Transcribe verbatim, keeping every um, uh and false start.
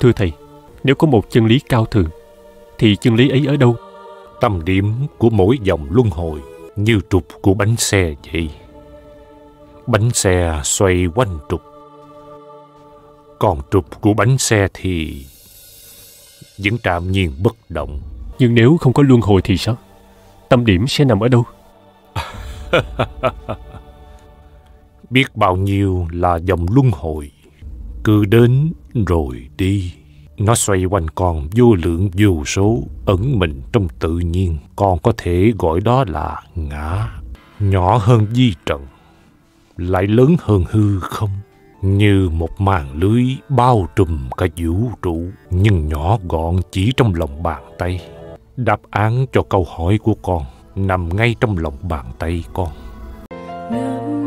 Thưa thầy, nếu có một chân lý cao thượng, thì chân lý ấy ở đâu? Tâm điểm của mỗi vòng luân hồi như trục của bánh xe vậy. Bánh xe xoay quanh trục, còn trục của bánh xe thì vẫn trạm nhiên bất động. Nhưng nếu không có luân hồi thì sao? Tâm điểm sẽ nằm ở đâu? Biết bao nhiêu là dòng luân hồi, cứ đến rồi đi. Nó xoay quanh con vô lượng vô số, ẩn mình trong tự nhiên. Con có thể gọi đó là ngã. Nhỏ hơn vi trần, lại lớn hơn hư không. Như một màn lưới bao trùm cả vũ trụ, nhưng nhỏ gọn chỉ trong lòng bàn tay. Đáp án cho câu hỏi của con nằm ngay trong lòng bàn tay con.